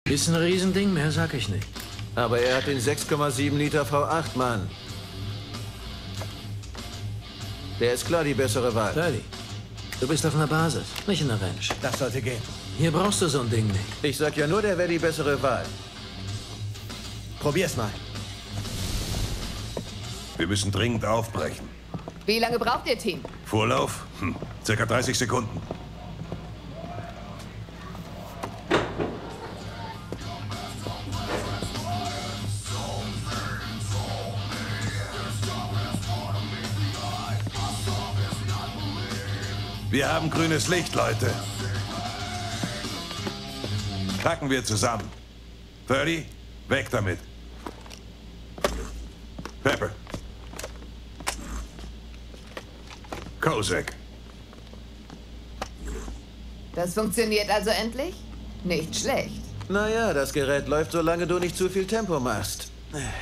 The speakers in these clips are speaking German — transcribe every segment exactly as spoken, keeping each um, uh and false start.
Ist ein Riesending, mehr sag ich nicht. Aber er hat den sechs Komma sieben Liter V acht, Mann. Der ist klar die bessere Wahl. Daddy, du bist auf einer Basis, nicht in der Ranch. Das sollte gehen. Hier brauchst du so ein Ding nicht. Ich sag ja nur, der wäre die bessere Wahl. Probier's mal. Wir müssen dringend aufbrechen. Wie lange braucht ihr, Team? Vorlauf? Hm, circa dreißig Sekunden. Wir haben grünes Licht, Leute. Packen wir zusammen. dreißig, weg damit. Pepper. Kozak. Das funktioniert also endlich? Nicht schlecht. Naja, das Gerät läuft, solange du nicht zu viel Tempo machst.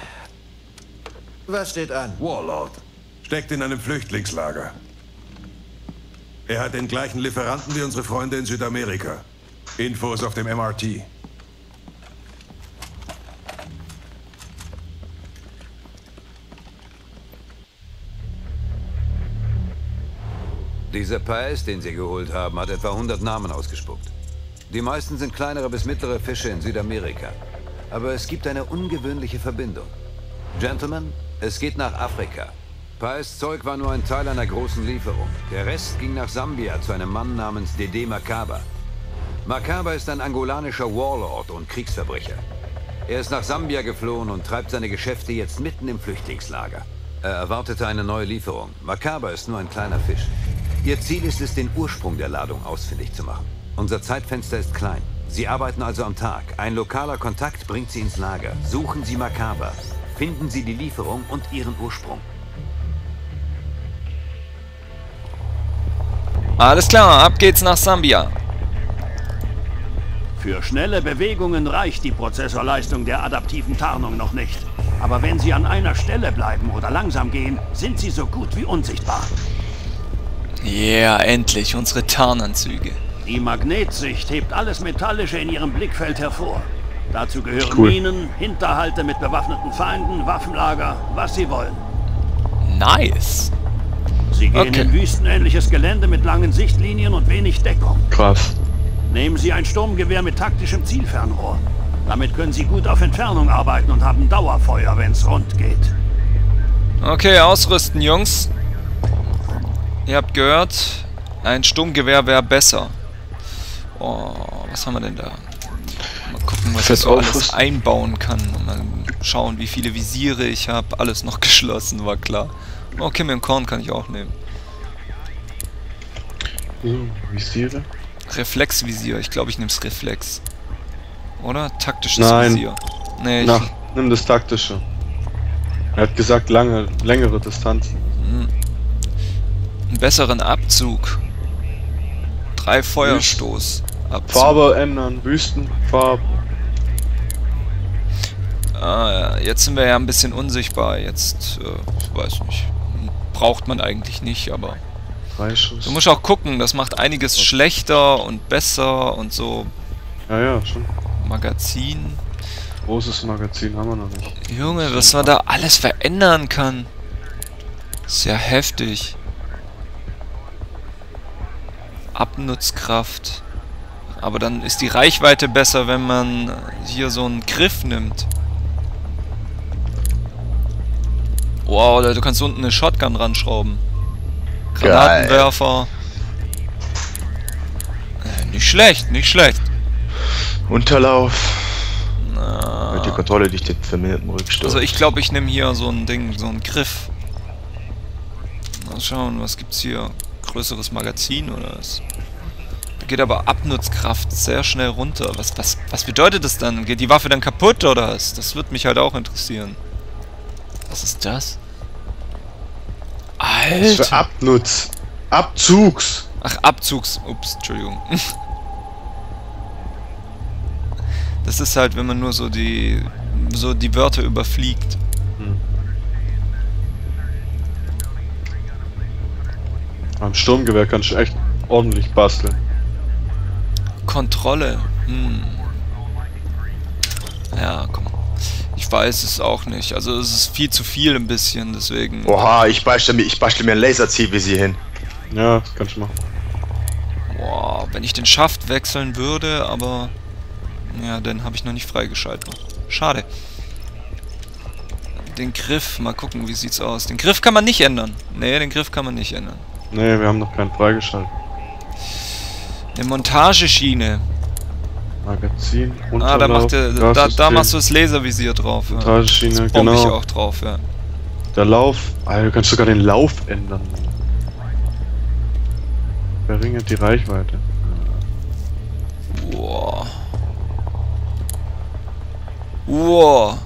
Was steht an? Warlord. Steckt in einem Flüchtlingslager. Er hat den gleichen Lieferanten wie unsere Freunde in Südamerika. Infos auf dem M R T. Dieser Paez, den Sie geholt haben, hat etwa hundert Namen ausgespuckt. Die meisten sind kleinere bis mittlere Fische in Südamerika. Aber es gibt eine ungewöhnliche Verbindung. Gentlemen, es geht nach Afrika. Paez' Zeug war nur ein Teil einer großen Lieferung. Der Rest ging nach Sambia zu einem Mann namens Dede Makaba. Makaba ist ein angolanischer Warlord und Kriegsverbrecher. Er ist nach Sambia geflohen und treibt seine Geschäfte jetzt mitten im Flüchtlingslager. Er erwartete eine neue Lieferung. Makaba ist nur ein kleiner Fisch. Ihr Ziel ist es, den Ursprung der Ladung ausfindig zu machen. Unser Zeitfenster ist klein. Sie arbeiten also am Tag. Ein lokaler Kontakt bringt Sie ins Lager. Suchen Sie Makaba. Finden Sie die Lieferung und ihren Ursprung. Alles klar, ab geht's nach Sambia. Für schnelle Bewegungen reicht die Prozessorleistung der adaptiven Tarnung noch nicht. Aber wenn Sie an einer Stelle bleiben oder langsam gehen, sind Sie so gut wie unsichtbar. Ja, yeah, endlich unsere Tarnanzüge. Die Magnetsicht hebt alles Metallische in Ihrem Blickfeld hervor. Dazu gehören Cool. Minen, Hinterhalte mit bewaffneten Feinden, Waffenlager, was Sie wollen. Nice. Sie gehen Okay. in wüstenähnliches Gelände mit langen Sichtlinien und wenig Deckung. Krass. Nehmen Sie ein Sturmgewehr mit taktischem Zielfernrohr. Damit können Sie gut auf Entfernung arbeiten und haben Dauerfeuer, wenn es rund geht. Okay, ausrüsten, Jungs. Ihr habt gehört, ein Sturmgewehr wäre besser. Oh, was haben wir denn da? Mal gucken, was ich so alles einbauen kann. Und mal schauen, wie viele Visiere ich habe. Alles noch geschlossen, war klar. Okay, mit dem Korn kann ich auch nehmen. Hm, Visiere? Reflexvisier. Ich glaube, ich nehme es Reflex. Oder? Taktisches Nein. Visier. Nee, ich, Na, nimm das taktische. Er hat gesagt, lange, längere Distanzen. einen besseren Abzug. Drei Feuerstoß. Abzug. Farbe ändern, Wüstenfarbe. Ah, ja. Jetzt sind wir ja ein bisschen unsichtbar. Jetzt, äh, ich weiß nicht. Braucht man eigentlich nicht, aber... Freischuss. Du musst auch gucken, das macht einiges schlechter und besser und so. Ja, ja, schon. Magazin. Großes Magazin haben wir noch nicht. Junge, was man da alles verändern kann. Sehr heftig. Abnutzkraft. Aber dann ist die Reichweite besser, wenn man hier so einen Griff nimmt. Wow, du kannst unten eine Shotgun ranschrauben. Granatenwerfer. Äh, nicht schlecht, nicht schlecht. Unterlauf. Na, Mit der Kontrolle durch den verminderten Rücksturz. also ich glaube, ich nehme hier so ein Ding, so einen Griff. Mal schauen, was gibt's hier? Größeres Magazin oder was? Da geht aber Abnutzkraft sehr schnell runter. Was, was, was bedeutet das dann? Geht die Waffe dann kaputt oder was? Das würde mich halt auch interessieren. Was ist das? Was Alter! für Abnutz. Abzugs. Ach, Abzugs. Ups, Entschuldigung. Das ist halt, wenn man nur so die so die Wörter überfliegt. Hm. Am Sturmgewehr kannst du echt ordentlich basteln. Kontrolle. Hm. Ja, komm. Ich weiß es auch nicht. Also es ist viel zu viel ein bisschen, deswegen... Oha, ich bastle mir, ich bastle mir ein Laserzielvisier hin. Ja, das kann ich machen. Boah, wenn ich den Schaft wechseln würde, aber... Ja, den habe ich noch nicht freigeschaltet. Schade. Den Griff, mal gucken, wie sieht's aus. Den Griff kann man nicht ändern. Nee, den Griff kann man nicht ändern. Nee, wir haben noch keinen freigeschaltet. Eine Montageschiene. Magazin, Ah, da, macht der, da, da Gassystem, machst du das Laservisier drauf. Ja. Montageschiene, Das bombe ich genau. auch drauf, ja. Der Lauf, ah, du kannst sogar den Lauf ändern. Verringert die Reichweite. Wow. Wow.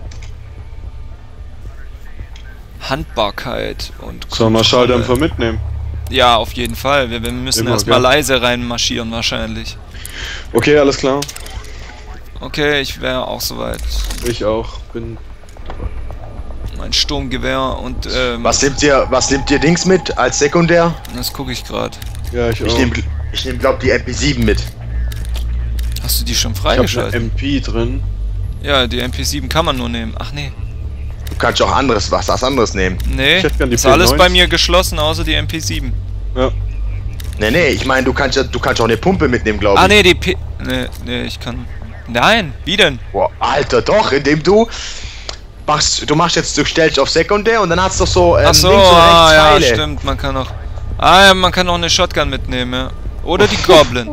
Handbarkeit und Sollen wir Schalldämpfer mitnehmen? Ja, auf jeden Fall. Wir, wir müssen Immer, erstmal gell? leise reinmarschieren wahrscheinlich. Okay, alles klar. Okay, ich wäre auch soweit. Ich auch. Bin. Mein Sturmgewehr und ähm, Was nehmt ihr, was nehmt ihr Dings mit als Sekundär? das gucke ich gerade. Ja, ich auch. Ich nehme, ich nehm, glaub die M P sieben mit. Hast du die schon Ich hab eine freigeschaltet? M P drin. Ja, die M P sieben kann man nur nehmen. Ach nee. Du kannst auch anderes, was, was anderes nehmen. Nee, Ich hätte gern die ist alles P bei neunzig. mir geschlossen, außer die M P sieben. Ja. Nee, nee, ich meine, du kannst ja, du kannst auch eine Pumpe mitnehmen, glaube ich. Ah nee, die P... Nee, nee, ich kann... Nein, wie denn? Boah, Alter, doch, indem du machst, du machst jetzt, du stellst auf Sekundär und dann hast du doch so ähm, Ach so, links und rechts ah, ja, Pfeile. stimmt, man kann auch... Ah ja, man kann auch eine Shotgun mitnehmen, ja. Oder die Goblin.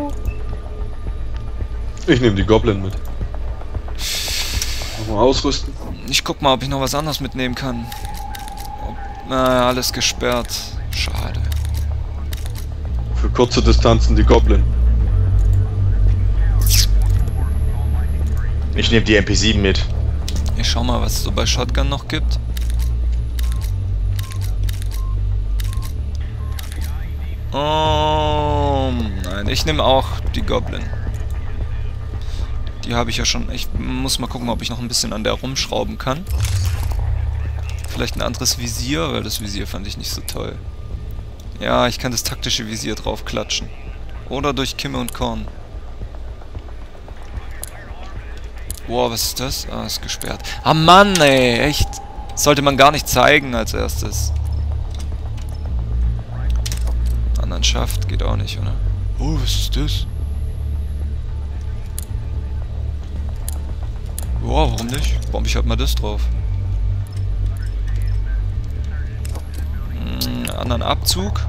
Ich nehme die Goblin mit. Nochmal ausrüsten. Ich guck mal, ob ich noch was anderes mitnehmen kann. Ob, naja, alles gesperrt. Schade. Für kurze Distanzen die Goblin. Ich nehme die M P sieben mit. Ich schau mal, was es so bei Shotgun noch gibt. Oh, nein, ich nehme auch die Goblin. Die habe ich ja schon. Ich muss mal gucken, ob ich noch ein bisschen an der rumschrauben kann. Vielleicht ein anderes Visier, weil das Visier fand ich nicht so toll. Ja, ich kann das taktische Visier drauf klatschen. Oder durch Kimme und Korn. Boah, was ist das? Ah, ist gesperrt. Ah Mann, ey, echt. Sollte man gar nicht zeigen als erstes. Anderen Schaft geht auch nicht, oder? Oh, was ist das? Boah, warum nicht? Warum ich halt mal das drauf? Hm, anderen Abzug.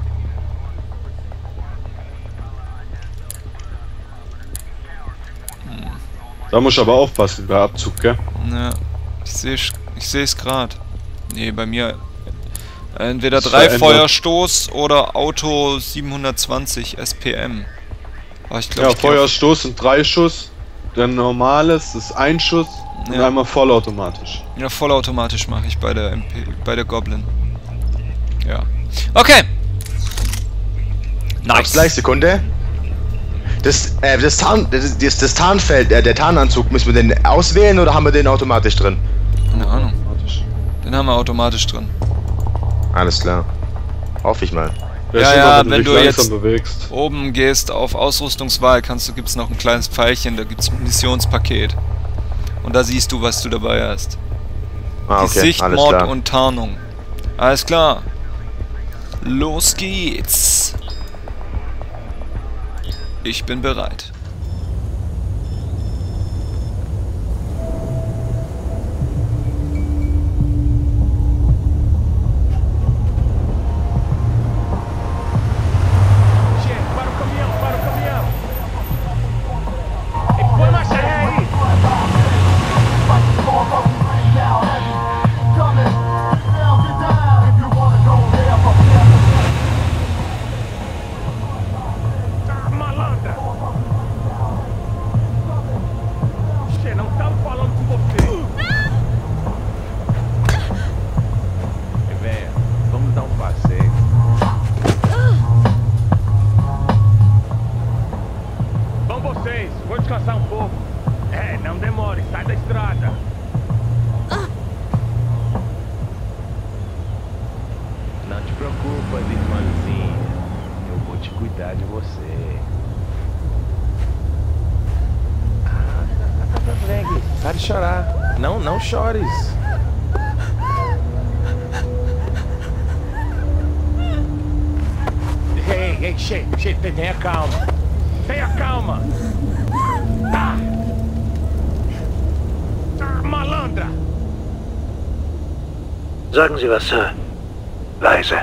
Da muss ich aber aufpassen bei Abzug, gell? Ja, ich sehe ich sehe es gerade. Nee, bei mir entweder Das drei verändert. Feuerstoß oder Auto siebenhundertzwanzig S P M. Aber ich glaube, Ja, ich geh auf- Feuerstoß sind drei Schuss. Der normales ist ein Schuss und Ja. einmal vollautomatisch. Ja, vollautomatisch mache ich bei der M P, bei der Goblin. Ja. Okay. Nice. Gleich Sekunde. Das, äh, das, Tarn, das, das, das Tarnfeld, äh, der Tarnanzug, müssen wir den auswählen oder haben wir den automatisch drin? Keine Ahnung. Automatisch. Den haben wir automatisch drin. Alles klar. Hoffe ich mal. Der Ja, ist ja, immer, wenn dich du langsam jetzt- bewegst. Oben gehst auf Ausrüstungswahl, kannst du gibt's noch ein kleines Pfeilchen, da gibt's ein Missionspaket. Und da siehst du, was du dabei hast. Ah, Die okay, Sicht, alles Mord klar. und Tarnung. Alles klar. Los geht's. Ich bin bereit. Para de chorar. Não, não chores. Ei, ei, Che, Che, tenha calma. Tenha calma. Tá. Malandra. Sagen Sie was, Sir. Leise.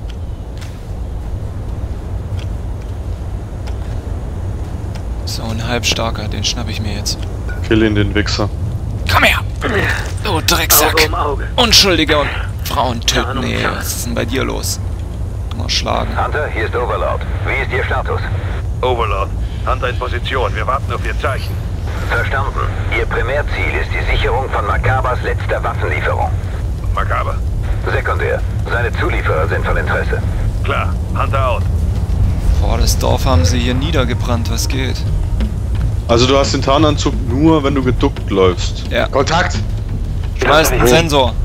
So, ein Halbstarker, den schnapp ich mir jetzt. Kill ihn, den Wichser. Komm her! Du Drecksack! Auge um Auge. Unschuldige und Frauen töten. Nee, was ist denn bei dir los? Mal schlagen. Hunter, hier ist Overlord. Wie ist Ihr Status? Overlord. Hunter in Position. Wir warten auf Ihr Zeichen. Verstanden. Ihr Primärziel ist die Sicherung von Makabas letzter Waffenlieferung. Makaber. Sekundär. Seine Zulieferer sind von Interesse. Klar. Hunter out. Boah, das Dorf haben sie hier niedergebrannt. Was geht? Also du hast den Tarnanzug nur, wenn du geduckt läufst. Ja. Kontakt! Schmeiß einen Sensor.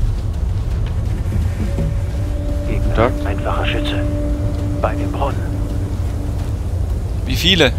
Kontakt? Einfacher Schütze. Bei dem Brunnen. Wie viele?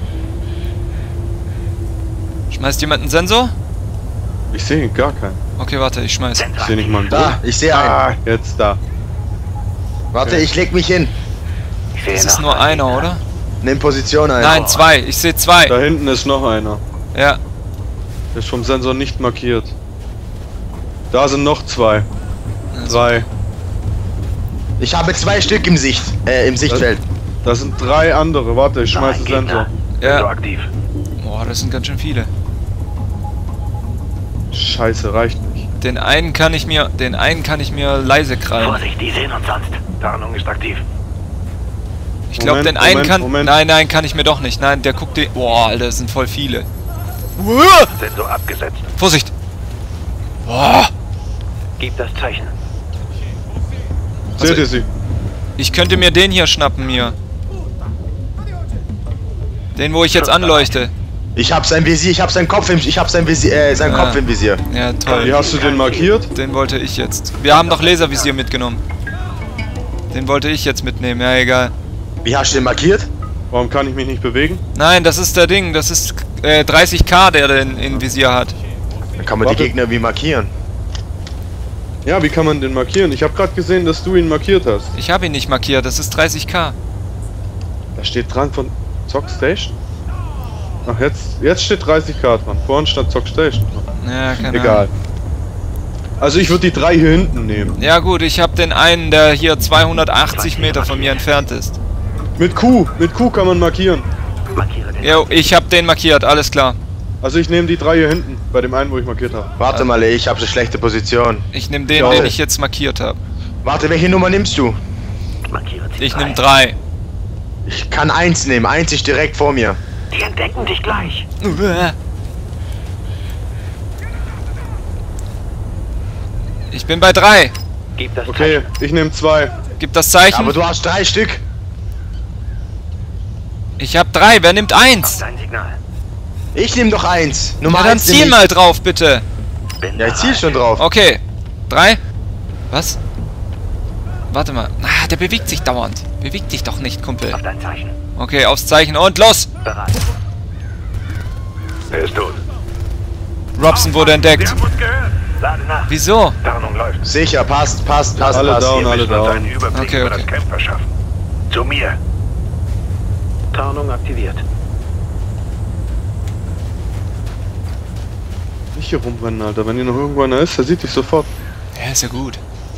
Schmeißt jemand einen Sensor? Ich sehe gar keinen. Okay, warte, ich schmeiß. Ich sehe nicht mal einen. Da, ich sehe Ah, einen. jetzt da. Warte, ich leg mich hin. Das ist nur einer, oder? Nimm Position ein. Nein, zwei. Ich sehe Da zwei. hinten ist noch einer. Ja. Der ist vom Sensor nicht markiert. Da sind noch zwei. Also, Drei. Ich habe zwei Stück im Sicht, äh, im Sichtfeld. Da sind drei andere. Warte, ich schmeiß den Sensor. ja. aktiv. Boah, das sind ganz schön viele. Scheiße, reicht nicht. Den einen kann ich mir, den einen kann ich mir leise krallen. Vorsicht, die sehen uns sonst. Tarnung ist aktiv. Ich glaube, Moment, den einen Moment, kann. Moment. Nein, nein, kann ich mir doch nicht. Nein, der guckt den. Boah, Alter, das sind voll viele. Sensor abgesetzt. Vorsicht! Boah! Gib das Zeichen. Seht ihr sie? Ich könnte mir den hier schnappen, mir. Den, wo ich jetzt anleuchte. Ich hab sein Visier, ich hab seinen Kopf im, ich hab sein Visier, äh, seinen Ja. Kopf im Visier. Ja, toll. Wie hast du den markiert? Den wollte ich jetzt. Wir haben doch Laservisier mitgenommen. Den wollte ich jetzt mitnehmen, ja egal. Wie hast du den markiert? Warum kann ich mich nicht bewegen? Nein, das ist der Ding. Das ist äh, dreißig K, der den in Visier hat. Dann kann man Warte. die Gegner wie markieren. Ja, wie kann man den markieren? Ich habe gerade gesehen, dass du ihn markiert hast. Ich habe ihn nicht markiert, das ist dreißig K. Da steht dran von Zock Station. Ach, jetzt, jetzt steht dreißig K dran. Vorhin stand Zock Station dran. Ja, keine Egal. Ahnung. Also ich würde die drei hier hinten nehmen. Ja gut, ich habe den einen, der hier zweihundertachtzig Meter von mir entfernt ist. Mit Q, mit Q kann man markieren. Markiere den. Jo, ich habe den markiert, alles klar. Also ich nehme die drei hier hinten, bei dem einen, wo ich markiert habe. Warte mal, ich habe eine schlechte Position. Ich nehme den, Ja. den ich jetzt markiert habe. Warte, welche Nummer nimmst du? Markiere die Ich drei. nehme drei. Ich kann eins nehmen, eins ist direkt vor mir. Die entdecken dich gleich. Ich bin bei drei. Gib das Okay, Zeichen. ich nehme zwei. Gib das Aber Zeichen. du hast drei Stück. Ich habe drei. Wer nimmt eins? Dein Signal. Ich nehme doch eins. Nummer Ja, dann eins nehm ziel ich. mal drauf, bitte. Bin Ja, ich ziel bereit. schon drauf. Okay. Drei. Was? Warte mal. Ah, der bewegt sich dauernd. Beweg dich doch nicht, Kumpel. Auf dein Zeichen. Okay, aufs Zeichen und los. Bereit. Er ist tot. Robson wurde entdeckt. Wir haben uns gehört. Lade nach. Wieso? Tarnung läuft. Sicher, passt, passt, passt, Alle passt. down, Wir alle müssen uns einen down. Überblick Okay, über okay. das Camp verschaffen. Zu mir. Tarnung aktiviert. Nicht hier rumrennen, Alter. Wenn hier noch irgendwo einer ist, der sieht dich sofort. Ja, ist ja gut.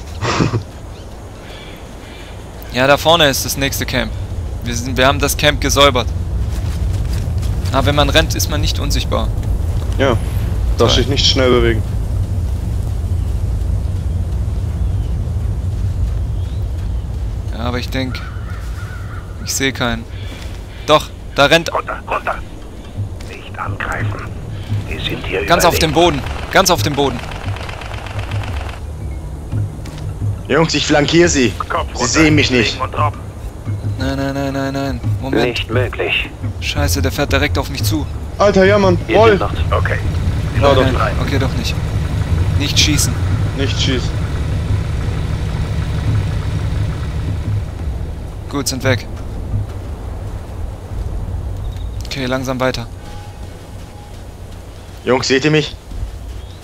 Ja, da vorne ist das nächste Camp. Wir, sind, wir haben das Camp gesäubert. Aber wenn man rennt, ist man nicht unsichtbar. Ja. Darfst dich nicht schnell bewegen. Ja, aber ich denke, ich sehe keinen. Doch, da rennt Runter, runter. Nicht angreifen. Die sind hier ganz auf dem überlegen. Boden. Ganz auf dem Boden. Jungs, ich flankiere sie. Kopf Sie runter. sehen mich nicht. Liegen und droppen. Nein, nein, nein, nein, nein. Moment. Nicht möglich. Scheiße, der fährt direkt auf mich zu. Alter, ja, Mann. Ihr Roll. sind noch. Okay. Ja, Nein, doch. nein. rein. Okay, doch nicht. Nicht schießen. Nicht schießen. Gut, sind weg. Okay, langsam weiter. Jungs, seht ihr mich?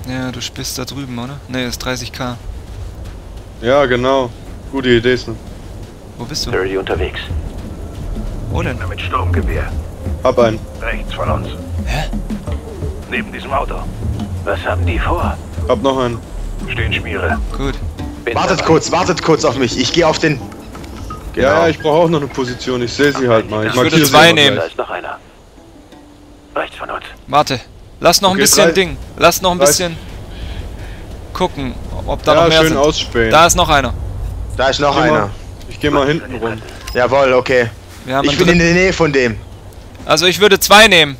Ja, du bist da drüben, oder? Ne, ist dreißig K. Ja, genau. Gute Idee, Sven. Wo bist du? Dirty unterwegs. Wo denn? Mit Sturmgewehr. Hab einen. Rechts von uns. Hä? Neben diesem Auto. Was haben die vor? Hab noch einen. Stehen Schmiere. Gut. Bin Wartet dabei. kurz, wartet kurz auf mich. Ich gehe auf den... Genau. Ja, ja, ich brauche auch noch eine Position. Ich sehe sie halt mal. Ich markiere würde sie zwei immer nehmen. Da gleich. ist noch einer. Rechts von uns. Warte. Lass noch ein Okay, bisschen drei- Ding. Lass noch ein drei- bisschen gucken, ob da Ja, noch mehr schön sind. ausspähen. Da ist noch einer. Da ist noch Geh mal- einer. Ich gehe mal hinten rum. Jawohl, okay. Wir haben Ich einen bin in dritten. der Nähe von dem. Also ich würde zwei nehmen.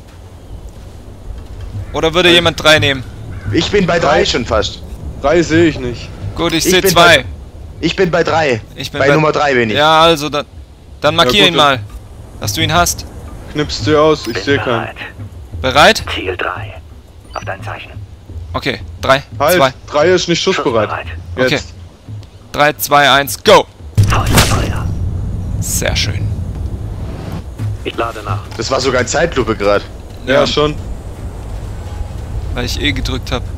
Oder würde jemand drei nehmen? Ich bin bei Drei. drei schon fast. Drei sehe ich nicht. Gut, ich Ich sehe bin zwei. bei- Ich bin bei drei. Ich bin bei, Nummer drei bin ich. Ja, also dann, dann markier Ja, ihn gut, mal, dass du ihn hast. Knipst sie aus, ich Bin sehe keinen. bereit. Bereit? Ziel drei. Auf dein Zeichen. Okay, drei, Halt, zwei, drei ist nicht schussbereit. Schussbereit. Okay. Jetzt. drei, zwei, eins, go! Feuer, Feuer. Sehr schön. Ich lade nach. Das war sogar ein Zeitlupe gerade. Ja, Ja. schon. Weil ich E gedrückt habe.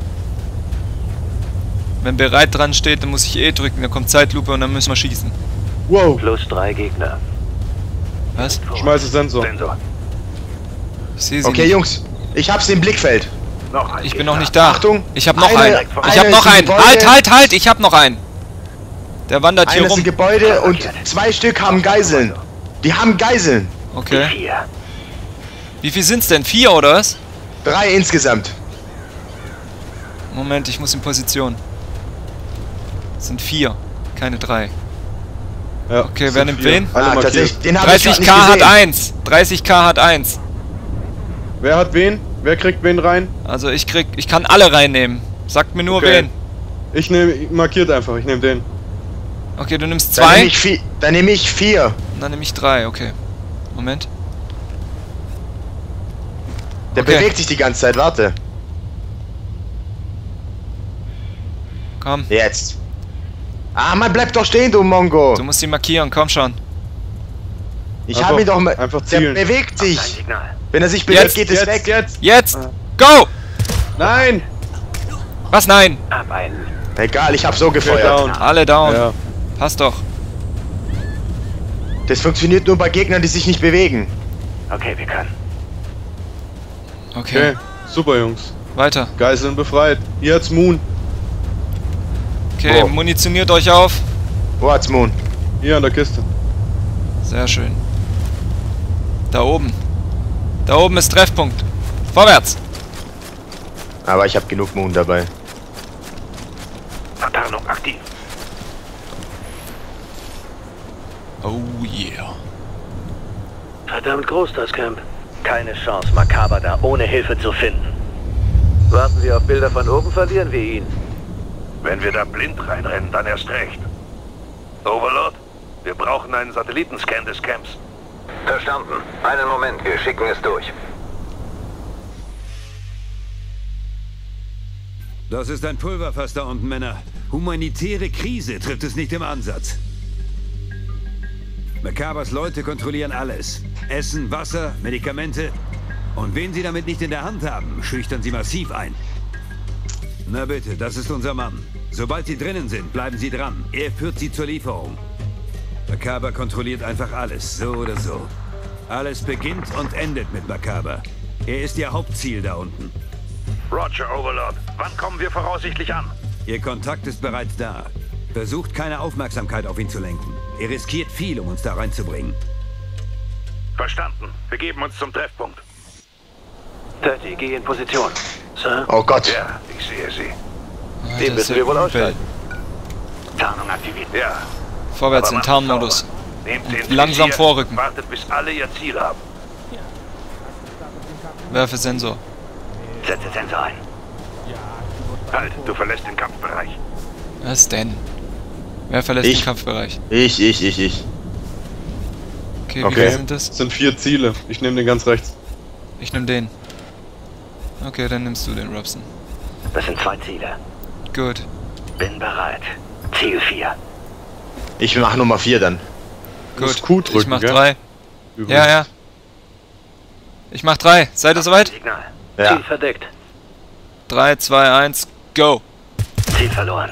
Wenn bereit dran steht, dann muss ich E drücken, dann kommt Zeitlupe und dann müssen wir schießen. Wow, Plus drei Gegner. Was? schmeiße Sensor. Sensor. Ich sehe sie Okay, nicht. Jungs. Ich hab's im Blickfeld. Noch ein Ich bin Gegner. noch nicht da. Achtung, Ich hab noch eine- einen. eine Ich hab noch ist im einen. Gebäude. Halt, halt, halt! Ich hab noch einen. Der wandert hier Einer ist rum. im Gebäude und zwei Stück haben Geiseln. Die haben Geiseln. Okay. Vier. Wie viel sind's denn? Vier oder was? Drei insgesamt. Moment, ich muss in Position. Es sind vier, keine drei. Ja, Okay, sind wer nimmt vier. wen? Alle Ah, markiert. tatsächlich, den habe ich grad dreißig nicht K hat gesehen. eins. dreißig K hat eins. Wer hat wen? Wer kriegt wen rein? Also ich krieg, ich kann alle reinnehmen. Sagt mir nur Okay. wen. Ich nehme, markiert einfach, ich nehme den. Okay, du nimmst Dann nehme zwei. ich, vi- dann nehm ich vier. Und dann nehme ich drei, okay. Moment. Der Okay. bewegt sich die ganze Zeit, warte. Komm. Jetzt. Ah, man bleibt doch stehen, du Mongo. Du musst ihn markieren, komm schon. Ich Einfach- habe ihn doch mal. einfach Der zielen. bewegt Ein sich. Signal. Wenn er sich bewegt, Jetzt, geht es Jetzt, weg. jetzt! Jetzt! Ah. Go! Nein! Was? Nein! Hab einen. Egal, ich habe so Okay, gefeuert. down. Alle down. Ja. Passt doch. Das funktioniert nur bei Gegnern, die sich nicht bewegen. Okay, wir können. Okay. Okay, super Jungs. Weiter. Geiseln befreit. Hier hat's Moon. Okay, Oh. munitioniert euch auf. What's Moon? Hier an der Kiste. Sehr schön. Da oben. Da oben ist Treffpunkt. Vorwärts. Aber ich habe genug Moon dabei. Vertarnung aktiv. Oh yeah. Verdammt groß, das Camp. Keine Chance, Makaber da ohne Hilfe zu finden. Warten wir auf Bilder von oben, verlieren wir ihn. Wenn wir da blind reinrennen, dann erst recht. Overlord, wir brauchen einen Satellitenscan des Camps. Verstanden. Einen Moment, wir schicken es durch. Das ist ein Pulverfass da unten, Männer. Humanitäre Krise trifft es nicht im Ansatz. Makabers Leute kontrollieren alles. Essen, Wasser, Medikamente. Und wen sie damit nicht in der Hand haben, schüchtern sie massiv ein. Na bitte, das ist unser Mann. Sobald sie drinnen sind, bleiben sie dran. Er führt sie zur Lieferung. Makaber kontrolliert einfach alles, so oder so. Alles beginnt und endet mit Makaber. Er ist ihr Hauptziel da unten. Roger, Overlord. Wann kommen wir voraussichtlich an? Ihr Kontakt ist bereits da. Versucht keine Aufmerksamkeit auf ihn zu lenken. Er riskiert viel, um uns da reinzubringen. Verstanden. Wir geben uns zum Treffpunkt. Dirty, geh in Position. Sir? Oh Gott. Ja, ich sehe sie. Ah, Den das müssen ist wir wohl Übel. ausschalten. Tarnung aktiviert. Ja. Vorwärts aber in macht's Tarnmodus. sauber. Nehmt Und den langsam Visier, vorrücken. Wartet, bis alle ihr Ziel haben. Werfe Sensor. Setze Sensor ein. Halt, du verlässt den Kampfbereich. Was denn? Wer verlässt Ich. den Kampfbereich? Ich, ich, ich, ich. Okay, wie Okay. viele sind das? Das sind vier Ziele. Ich nehme den ganz rechts. Ich nehme den. Okay, dann nimmst du den, Robson. Das sind zwei Ziele. Gut. Bin bereit. Ziel vier. Ich mache Nummer vier dann. Du musst Gut. Q Ich drücken, mach gell? drei. Übrigens. Ja, ja. Ich mach drei. Seid ihr soweit? Signal. Ja. Ziel verdeckt. drei, zwei, eins, Go. Ziel verloren.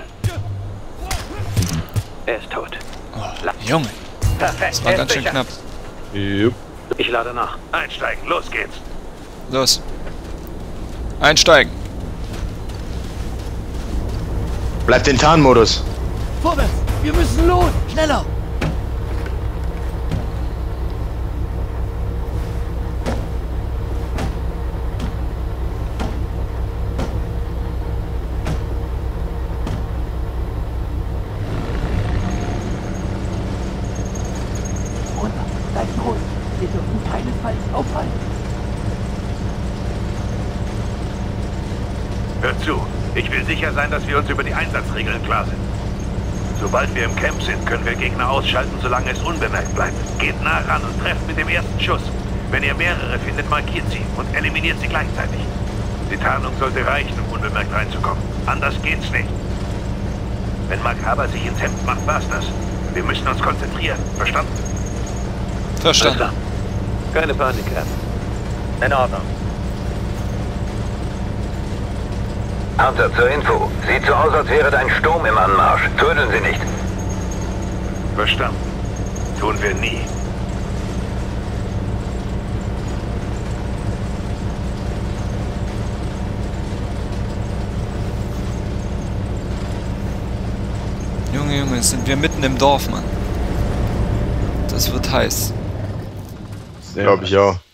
Er ist tot. Oh, Junge. Perfekt. Das war ganz schön knapp. Jupp. Ich lade nach. Einsteigen, los geht's. Los. Einsteigen. Bleibt in Tarnmodus. Vorwärts! Wir müssen los! Schneller! Runter! Bleibt ruhig! Wir dürfen keinesfalls aufhalten! Hört zu. Ich will sicher sein, dass wir uns über die Einsatzregeln klar sind. Sobald wir im Camp sind, können wir Gegner ausschalten, solange es unbemerkt bleibt. Geht nah ran und trefft mit dem ersten Schuss. Wenn ihr mehrere findet, markiert sie und eliminiert sie gleichzeitig. Die Tarnung sollte reichen, um unbemerkt reinzukommen. Anders geht's nicht. Wenn Makaber sich ins Hemd macht, war's das. Wir müssen uns konzentrieren. Verstanden? Verstanden. Alles klar. Keine Panik, Herr. In Ordnung. Hunter, zur Info. Sieht so aus, als wäre ein Sturm im Anmarsch. Trödeln Sie nicht. Verstanden. Tun wir nie. Junge, Junge, jetzt sind wir mitten im Dorf, Mann. Das wird heiß. Glaube ich auch.